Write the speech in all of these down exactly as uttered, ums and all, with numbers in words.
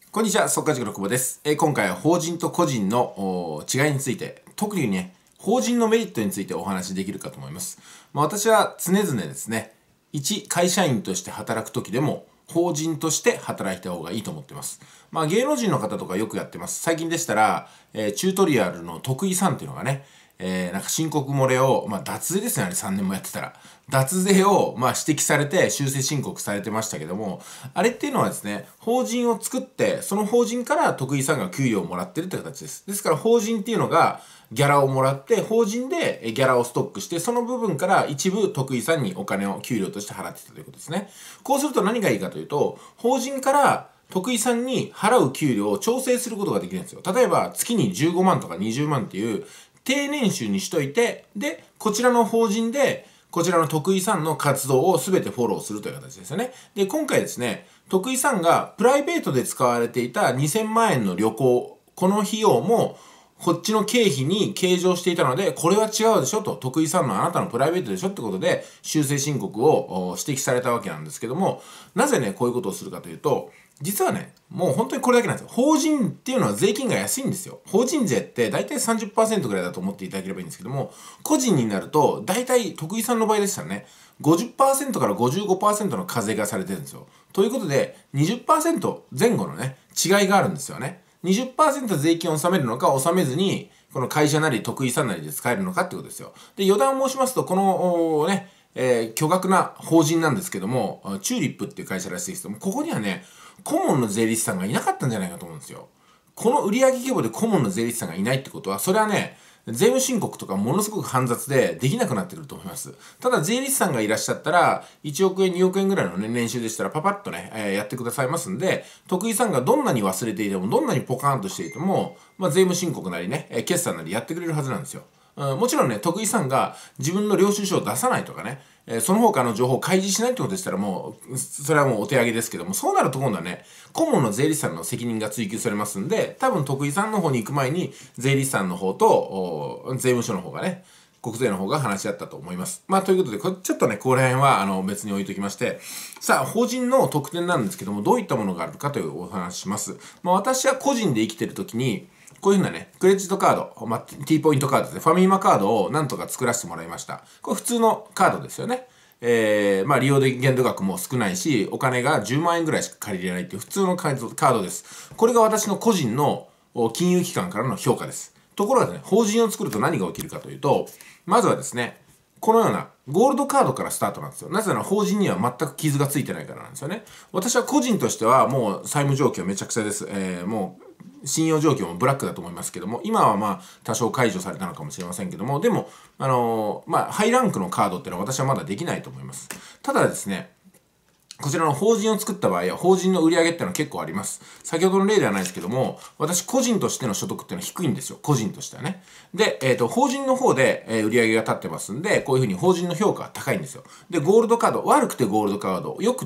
こんにちは、速稼塾の久保です。えー今回は法人と個人のおー違いについて、特にね、法人のメリットについてお話しできるかと思います。まあ、私は常々ですね、一会社員として働くときでも、法人として働いた方がいいと思ってます。まあ、芸能人の方とかよくやってます。最近でしたら、えーチュートリアルの徳井さんっていうのがね、えーなんか申告漏れを、まあ、脱税ですね、あれさんねんもやってたら。脱税を、まあ、指摘されて修正申告されてましたけども、あれっていうのはですね、法人を作って、その法人から徳井さんが給与をもらってるって形です。ですから法人っていうのがギャラをもらって、法人でギャラをストックして、その部分から一部徳井さんにお金を給料として払っていたということですね。こうすると何がいいかというと、法人から徳井さんに払う給料を調整することができるんですよ。例えば月にじゅうごまんとかにじゅうまんっていう低年収にしといて、で、こちらの法人で、こちらの徳井さんの活動を全てフォローするという形ですよね。で、今回ですね、徳井さんがプライベートで使われていたにせんまんえんの旅行、この費用も、こっちの経費に計上していたので、これは違うでしょと、徳井さんのあなたのプライベートでしょってことで、修正申告を指摘されたわけなんですけども、なぜね、こういうことをするかというと、実はね、もう本当にこれだけなんですよ。法人っていうのは税金が安いんですよ。法人税って大体 さんじゅっパーセント ぐらいだと思っていただければいいんですけども、個人になると大体徳井さんの場合でしたらね、ごじゅっパーセント から ごじゅうごパーセント の課税がされてるんですよ。ということで、にじゅっパーセント 前後のね、違いがあるんですよね。にじゅっパーセント 税金を納めるのか納めずに、この会社なり徳井さんなりで使えるのかってことですよ。で、余談を申しますと、このね、えー、巨額な法人なんですけども、チューリップっていう会社らしいですけども、ここにはね、顧問の税理士さんがいなかったんじゃないかと思うんですよ。この売上規模で顧問の税理士さんがいないってことは、それはね、税務申告とかものすごく煩雑でできなくなってくると思います。ただ税理士さんがいらっしゃったら、いちおくえん、におくえんぐらいのね、年収でしたらパパッとね、えーやってくださいますんで、徳井さんがどんなに忘れていても、どんなにポカーンとしていても、まあ、税務申告なりね、えー決算なりやってくれるはずなんですよ。うん、もちろんね、徳井さんが自分の領収書を出さないとかね、えーその他の情報を開示しないってことでしたらもう、それはもうお手上げですけども、そうなると今度はね、顧問の税理士さんの責任が追及されますんで、多分徳井さんの方に行く前に、税理士さんの方と、税務署の方がね、国税の方が話し合ったと思います。まあ、ということで、こちょっとね、ここら辺は、あの、別に置いときまして、さあ、法人の特典なんですけども、どういったものがあるかというお話しします。まあ、私は個人で生きてるときに、こういうふうなね、クレジットカード、まあ、T ポイントカードですね、ファミマカードをなんとか作らせてもらいました。これ普通のカードですよね。えー、まあ利用で限度額も少ないし、お金がじゅうまんえんぐらいしか借りれないっていう普通のカードです。これが私の個人の金融機関からの評価です。ところがね、法人を作ると何が起きるかというと、まずはですね、このようなゴールドカードからスタートなんですよ。なぜなら法人には全く傷がついてないからなんですよね。私は個人としてはもう債務状況めちゃくちゃです。えー、もう信用状況もブラックだと思いますけども、今はまあ多少解除されたのかもしれませんけども、でも、あのー、まあハイランクのカードっていうのは私はまだできないと思います。ただですね、こちらの法人を作った場合は、法人の売り上げっていうのは結構あります。先ほどの例ではないですけども、私個人としての所得っていうのは低いんですよ。個人としてはね。で、えっと、法人の方で、えー売り上げが立ってますんで、こういうふうに法人の評価は高いんですよ。で、ゴールドカード、悪くてゴールドカード、よくって、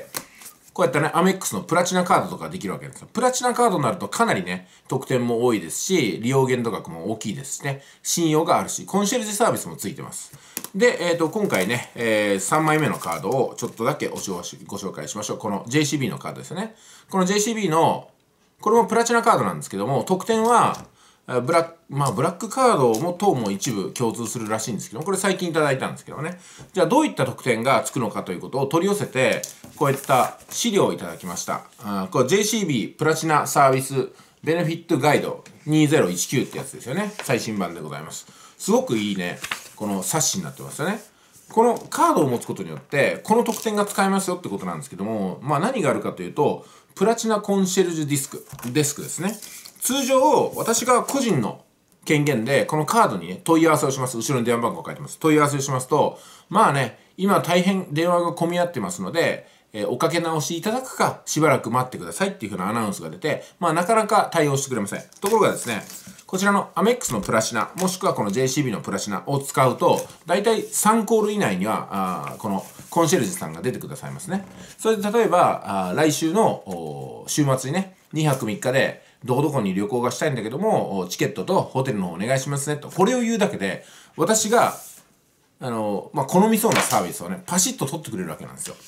こうやってね、アメックスのプラチナカードとかできるわけですよ。プラチナカードになるとかなりね、得点も多いですし、利用限度額も大きいですしね、信用があるし、コンシェルジュサービスもついてます。で、えっと、今回ね、えー、さんまいめのカードをちょっとだけご紹介しましょう。この ジェイシービー のカードですね。この ジェイシービー の、これもプラチナカードなんですけども、得点は、ブラック、まあ、ブラックカードも等も一部共通するらしいんですけど、これ最近いただいたんですけどね。じゃあどういった特典がつくのかということを取り寄せて、こういった資料をいただきました。あこれ ジェイシービー プラチナサービスベネフィットガイドにせんじゅうきゅうってやつですよね。最新版でございます。すごくいいね、この冊子になってますよね。このカードを持つことによって、この特典が使えますよってことなんですけども、まあ何があるかというと、プラチナコンシェルジュディスク、デスクですね。通常、私が個人の権限で、このカードにね、問い合わせをします。後ろに電話番号書いてます。問い合わせをしますと、まあね、今大変電話が混み合ってますので、えーおかけ直しいただくか、しばらく待ってくださいっていう風なアナウンスが出て、まあなかなか対応してくれません。ところがですね、こちらのアメックスのプラチナ、もしくはこの ジェイシービー のプラチナを使うと、だいたいさんコール以内には、あこのコンシェルジュさんが出てくださいますね。それで例えば、あ来週の週末にね、にはくみっかで、どこどこに旅行がしたいんだけども、チケットとホテルの方お願いしますねと。これを言うだけで、私が、あの、まあ、好みそうなサービスをね、パシッと取ってくれるわけなんですよ。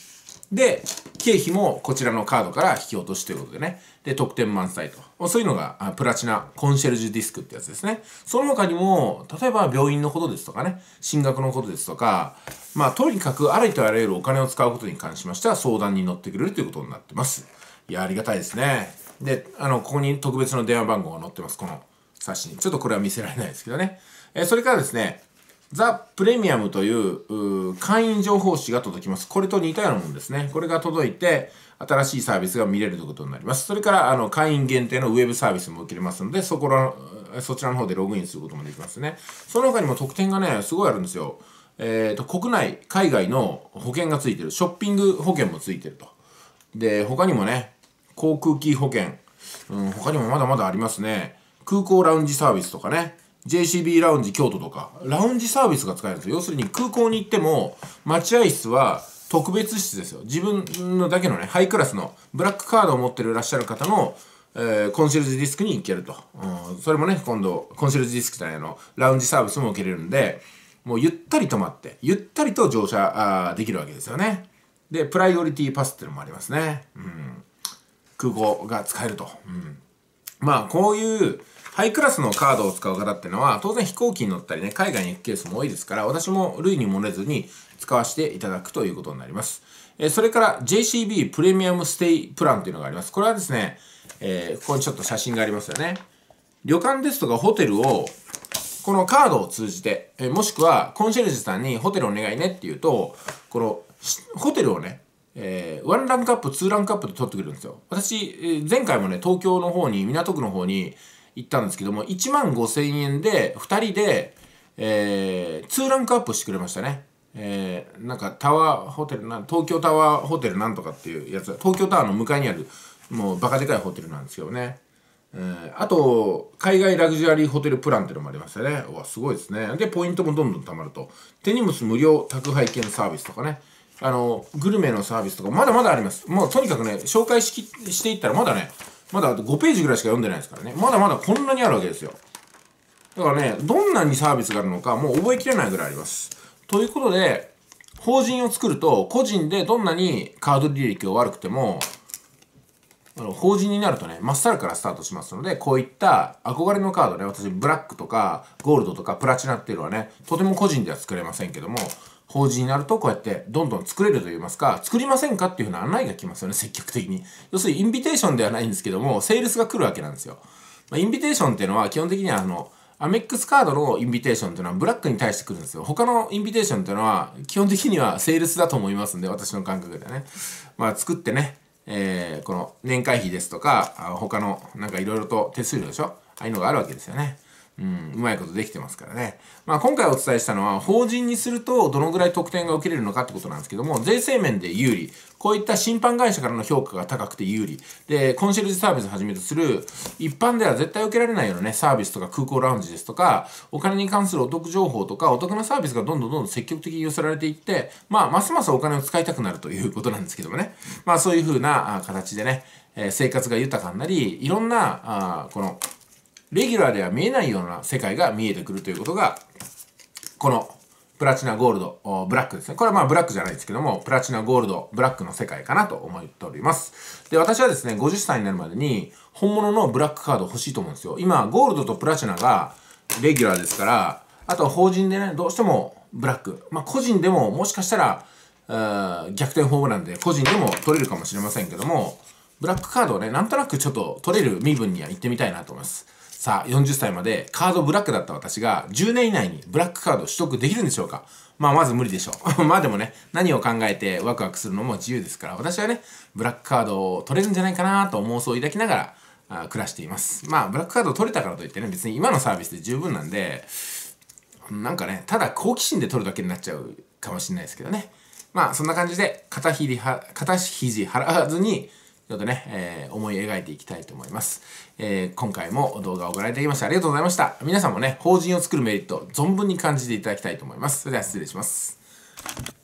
で、経費もこちらのカードから引き落としということでね。で、得点満載と。そういうのがあプラチナコンシェルジュディスクってやつですね。その他にも、例えば病院のことですとかね、進学のことですとか、まあ、とにかくありとあらゆるお金を使うことに関しましては相談に乗ってくれるということになってます。いや、ありがたいですね。で、あの、ここに特別の電話番号が載ってます。この冊子に。ちょっとこれは見せられないですけどね。えー、それからですね、ザ・プレミアムという、う会員情報誌が届きます。これと似たようなものですね。これが届いて、新しいサービスが見れるということになります。それから、あの、会員限定のウェブサービスも受けれますので、そこら、そちらの方でログインすることもできますね。その他にも特典がね、すごいあるんですよ。えっと、国内、海外の保険がついてる。ショッピング保険もついてると。で、他にもね、航空機保険、うん、他にもまだまだありますね。空港ラウンジサービスとかね。ジェーシービー ラウンジ京都とか、ラウンジサービスが使えるんですよ。要するに空港に行っても、待合室は特別室ですよ。自分のだけのね、ハイクラスのブラックカードを持っていらっしゃる方の、えー、コンシェルジュディスクに行けると。うん、それもね、今度、コンシェルジュディスクじゃないの、ラウンジサービスも受けれるんで、もうゆったり泊まって、ゆったりと乗車あできるわけですよね。で、プライオリティパスっていうのもありますね。うん、空港が使えると。うん、まあ、こういう、ハイクラスのカードを使う方っていうのは、当然飛行機に乗ったりね、海外に行くケースも多いですから、私も類に漏れずに使わせていただくということになります。えー、それから ジェーシービー プレミアムステイプランというのがあります。これはですね、えー、ここにちょっと写真がありますよね。旅館ですとかホテルを、このカードを通じて、えー、もしくはコンシェルジュさんにホテルお願いねっていうと、このホテルをね、えー、ワンランクアップ、ツーランクアップで取ってくれるんですよ。私、えー、前回もね、東京の方に、港区の方に、行ったんですけども、いちまんごせんえんでふたりで、えー、にランクアップしてくれましたね。えー、なんかタワーホテルな、東京タワーホテルなんとかっていうやつ、東京タワーの向かいにある、もうバカでかいホテルなんですけどね。えー、あと、海外ラグジュアリーホテルプランっていうのもありましたね。うわ、すごいですね。で、ポイントもどんどん貯まると。手荷物無料宅配券サービスとかね。あの、グルメのサービスとか、まだまだあります。もうとにかくね、紹介しきしていったらまだね、まだごページぐらいしか読んでないですからね。まだまだこんなにあるわけですよ。だからね、どんなにサービスがあるのかもう覚えきれないぐらいあります。ということで、法人を作ると、個人でどんなにカード履歴が悪くても、あの法人になるとね、まっさらからスタートしますので、こういった憧れのカードね、私、ブラックとかゴールドとかプラチナっていうのはね、とても個人では作れませんけども、法人になるとこうやってどんどん作れるといいますか、作りませんかっていうふうな案内が来ますよね、積極的に。要するにインビテーションではないんですけども、セールスが来るわけなんですよ。まあ、インビテーションっていうのは基本的にはあの、アメックスカードのインビテーションっていうのはブラックに対して来るんですよ。他のインビテーションっていうのは基本的にはセールスだと思いますんで、私の感覚でね。まあ作ってね、えー、この年会費ですとか、他のなんかいろいろと手数料でしょ、ああいうのがあるわけですよね。うん、うまいことできてますからね。まあ今回お伝えしたのは、法人にするとどのぐらい特典が受けれるのかってことなんですけども、税制面で有利。こういった審判会社からの評価が高くて有利。で、コンシェルジュサービスをはじめとする、一般では絶対受けられないようなね、サービスとか空港ラウンジですとか、お金に関するお得情報とか、お得なサービスがどんどんどんどん積極的に寄せられていって、まあ、ますますお金を使いたくなるということなんですけどもね。まあそういう風な形でね、えー、生活が豊かになり、いろんな、あこの、レギュラーでは見えないような世界が見えてくるということが、このプラチナゴールド、ブラックですね。これはまあブラックじゃないですけども、プラチナゴールド、ブラックの世界かなと思っております。で、私はですね、ごじゅっさいになるまでに本物のブラックカード欲しいと思うんですよ。今、ゴールドとプラチナがレギュラーですから、あとは法人でね、どうしてもブラック。まあ個人でももしかしたら、逆転ホームランで個人でも取れるかもしれませんけども、ブラックカードをね、なんとなくちょっと取れる身分には行ってみたいなと思います。さあ、よんじゅっさいまでカードブラックだった私がじゅうねん以内にブラックカードを取得できるんでしょうか？まあ、まず無理でしょう。まあでもね、何を考えてワクワクするのも自由ですから、私はね、ブラックカードを取れるんじゃないかなと妄想を抱きながらあ暮らしています。まあ、ブラックカードを取れたからといってね、別に今のサービスで十分なんで、なんかね、ただ好奇心で取るだけになっちゃうかもしれないですけどね。まあ、そんな感じで、肩肘は、肩肘張らずに、ちょっとね、えー、思い描いていきたいと思います。えー、今回も動画をご覧いただきましてありがとうございました。皆さんもね、法人を作るメリット、存分に感じていただきたいと思います。それでは失礼します。